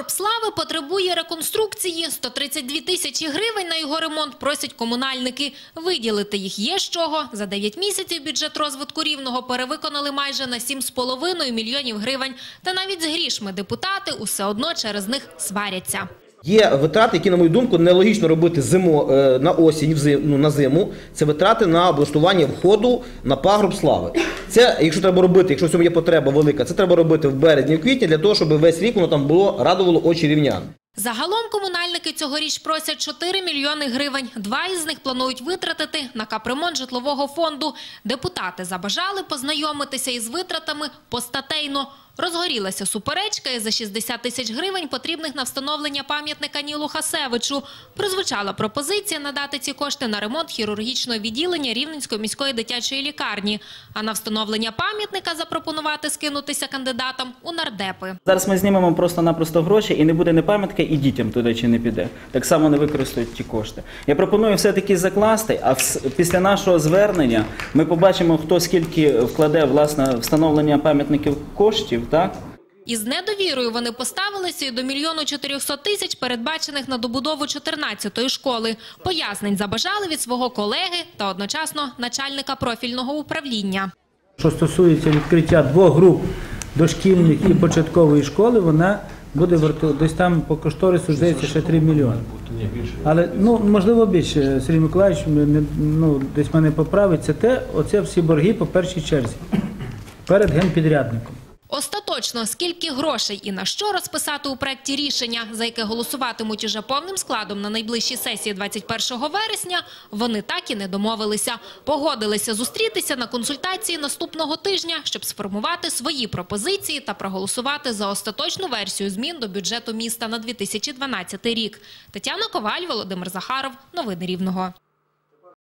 Пагорб Слави потребує реконструкції. 132 тисячі гривень на його ремонт просять комунальники. Виділити їх є з чого. За 9 місяців бюджет розвитку Рівного перевиконали майже на 7,5 мільйонів гривень. Та навіть з грішми депутати усе одно через них сваряться. Є витрати, які, на мою думку, нелогічно робити на осінь, на зиму. Це витрати на облаштування входу на Пагорб Слави. Це, якщо треба робити, якщо в цьому є потреба велика, це треба робити в березні, в квітні, для того, щоб весь рік воно там було, радувало очі рівнян. Загалом комунальники цьогоріч просять 4 мільйони гривень. 2 із них планують витратити на капремонт житлового фонду. Депутати забажали познайомитися із витратами постатейно. Розгорілася суперечка і за 60 тисяч гривень, потрібних на встановлення пам'ятника Нілу Хасевичу. Прозвучала пропозиція надати ці кошти на ремонт хірургічного відділення Рівненської міської дитячої лікарні. А на встановлення пам'ятника запропонувати скинутися кандидатам у нардепи. Зараз ми знімемо просто-напросто гроші і не буде ні пам'ятки, і дітям туди чи не піде. Так само не використають ті кошти. Я пропоную все-таки закласти, а після нашого звернення ми побачимо, хто скільки вкладе, власне, встановлення пам'ятників коштів. Так? Із недовірою вони поставилися і до 1 400 000 передбачених на добудову 14-ї школи. Пояснень забажали від свого колеги та одночасно начальника профільного управління. Що стосується відкриття 2 груп дошкільних і початкової школи, вона буде десь там по кошторису, здається, ще 3 мільйони. Але, можливо, більше, Сергій Миколаївич, десь мене поправить, оце всі борги по першій черзі перед генпідрядником. Остаточно, скільки грошей і на що розписати у проєкті рішення, за яке голосуватимуть уже повним складом на найближчій сесії 21 вересня, вони так і не домовилися. Погодилися зустрітися на консультації наступного тижня, щоб сформувати свої пропозиції та проголосувати за остаточну версію змін до бюджету міста на 2012 рік. Тетяна Коваль, Володимир Захаров. Новини Рівного.